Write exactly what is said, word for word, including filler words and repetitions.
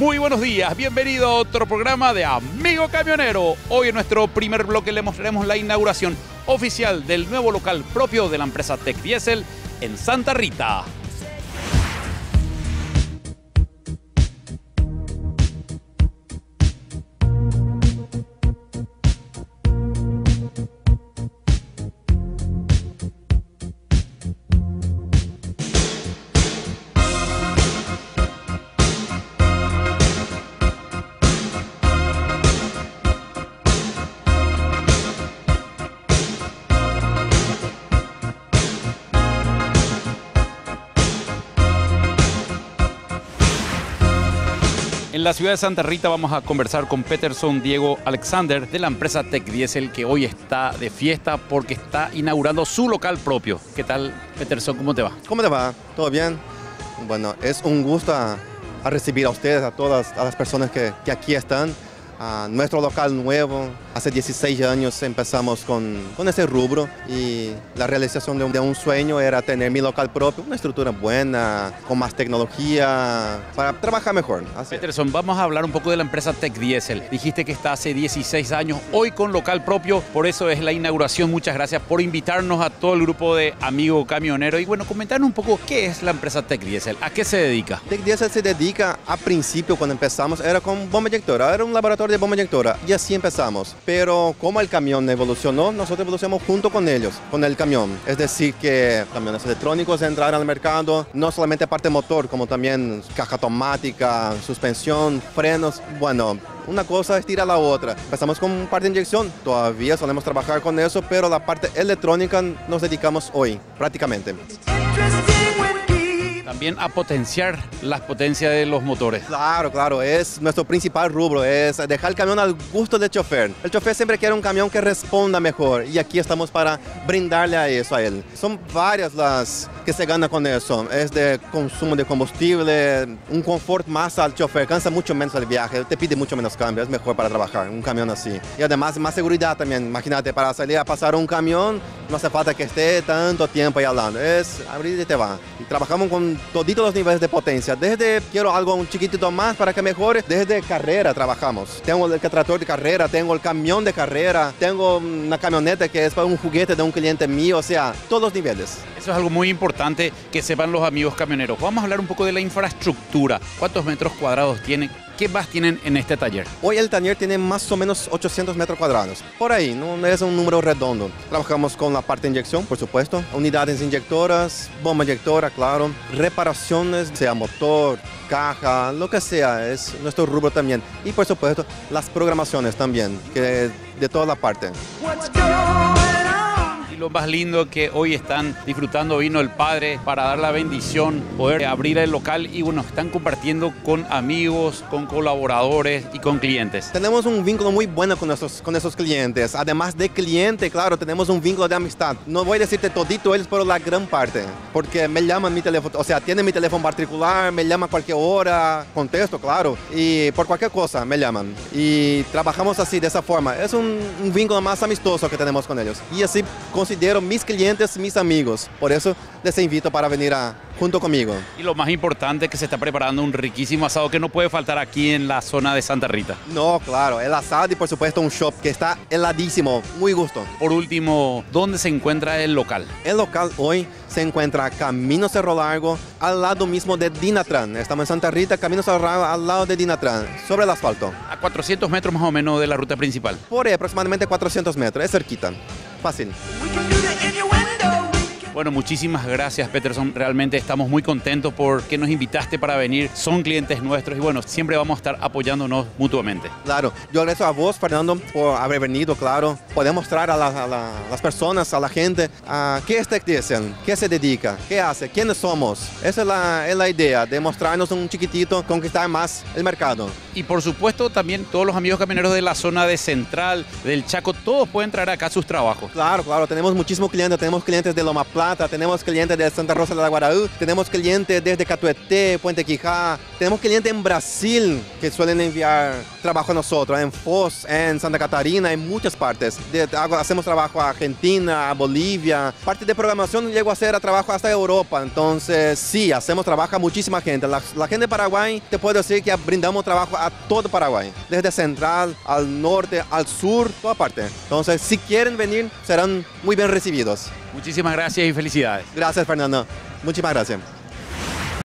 Muy buenos días, bienvenido a otro programa de Amigo Camionero. Hoy en nuestro primer bloque le mostraremos la inauguración oficial del nuevo local propio de la empresa Tech Diesel en Santa Rita. En la ciudad de Santa Rita vamos a conversar con Peterson Diego Alexander de la empresa Tech Diesel, que hoy está de fiesta porque está inaugurando su local propio. ¿Qué tal, Peterson? ¿Cómo te va? ¿Cómo te va? ¿Todo bien? Bueno, es un gusto a, a recibir a ustedes, a todas a las personas que, que aquí están. A nuestro local nuevo, hace dieciséis años empezamos con, con ese rubro y la realización de un, de un sueño era tener mi local propio, una estructura buena, con más tecnología, para trabajar mejor. Así. Peterson, vamos a hablar un poco de la empresa Tech Diesel. Dijiste que está hace dieciséis años, hoy con local propio, por eso es la inauguración. Muchas gracias por invitarnos a todo el grupo de Amigo Camionero. Y bueno, comentarnos un poco qué es la empresa Tech Diesel, ¿a qué se dedica? Tech Diesel se dedica, a principio cuando empezamos, era con bomba inyectora, era un laboratorio de bomba inyectora y así empezamos. Pero como el camión evolucionó, nosotros evolucionamos junto con ellos, con el camión. Es decir, que camiones electrónicos entraron al mercado, no solamente parte motor, como también caja automática, suspensión, frenos. Bueno, una cosa estira a la otra. Empezamos con un par de inyección, todavía solemos trabajar con eso, pero la parte electrónica nos dedicamos hoy, prácticamente. También a potenciar las potencias de los motores. Claro, claro, es nuestro principal rubro, es dejar el camión al gusto del chofer. El chofer siempre quiere un camión que responda mejor y aquí estamos para brindarle a eso a él. Son varias las que se ganan con eso, es de consumo de combustible, un confort más al chofer, cansa mucho menos el viaje, te pide mucho menos cambio, es mejor para trabajar un camión así. Y además más seguridad también, imagínate, para salir a pasar un camión no hace falta que esté tanto tiempo ahí hablando, es abrir y te va. Y trabajamos con toditos los niveles de potencia, desde quiero algo un chiquitito más para que mejore, desde carrera trabajamos. Tengo el tractor de carrera, tengo el camión de carrera, tengo una camioneta que es para un juguete de un cliente mío, o sea, todos los niveles. Eso es algo muy importante que sepan los amigos camioneros. Vamos a hablar un poco de la infraestructura. ¿Cuántos metros cuadrados tienen? ¿Qué más tienen en este taller? Hoy el taller tiene más o menos ochocientos metros cuadrados. Por ahí, no es un número redondo. Trabajamos con la parte de inyección, por supuesto, unidades inyectoras, bomba inyectora, claro, reparaciones, sea motor, caja, lo que sea, es nuestro rubro también. Y por supuesto, las programaciones también, que de toda la parte. Lo más lindo que hoy están disfrutando, vino el padre para dar la bendición, poder abrir el local y bueno, están compartiendo con amigos, con colaboradores y con clientes. Tenemos un vínculo muy bueno con nuestros, con esos clientes, además de cliente, claro, tenemos un vínculo de amistad. No voy a decirte todito ellos, pero la gran parte, porque me llaman mi teléfono, o sea, tienen mi teléfono particular, me llaman a cualquier hora, contesto, claro, y por cualquier cosa me llaman. Y trabajamos así, de esa forma. Es un, un vínculo más amistoso que tenemos con ellos. Y así considero mis clientes, mis amigos. Por eso les invito para venir a, junto conmigo. Y lo más importante es que se está preparando un riquísimo asado que no puede faltar aquí en la zona de Santa Rita. No, claro, el asado y por supuesto un shop que está heladísimo, muy gusto. Por último, ¿dónde se encuentra el local? El local hoy se encuentra Camino Cerro Largo, al lado mismo de Dinatran. Estamos en Santa Rita, Camino Cerro Largo, al lado de Dinatran, sobre el asfalto. A cuatrocientos metros más o menos de la ruta principal. Por ahí, aproximadamente cuatrocientos metros, es cerquita, fácil. Bueno, muchísimas gracias, Peterson. Realmente estamos muy contentos porque nos invitaste para venir. Son clientes nuestros y bueno, siempre vamos a estar apoyándonos mutuamente. Claro, yo agradezco a vos, Fernando, por haber venido, claro. Poder mostrar a, la, a la, las personas, a la gente, uh, qué es Tech Diesel, qué se dedica, qué hace, quiénes somos. Esa es la, es la idea, de mostrarnos un chiquitito, conquistar más el mercado. Y por supuesto también todos los amigos camioneros de la zona de Central, del Chaco, todos pueden traer acá sus trabajos. Claro, claro, tenemos muchísimos clientes, tenemos clientes de Loma Plata, Plata, tenemos clientes de Santa Rosa de Aguaraú, tenemos clientes desde Catuete, Puente Quijá, tenemos clientes en Brasil que suelen enviar trabajo a nosotros, en Foz, en Santa Catarina, en muchas partes. De, hago, hacemos trabajo a Argentina, a Bolivia. Parte de programación llego a hacer a trabajo hasta Europa. Entonces, sí, hacemos trabajo a muchísima gente. La, la gente de Paraguay, te puedo decir que brindamos trabajo a todo Paraguay, desde central, al norte, al sur, toda parte. Entonces, si quieren venir, serán muy bien recibidos. Muchísimas gracias y felicidades. Gracias, Fernando. Muchísimas gracias.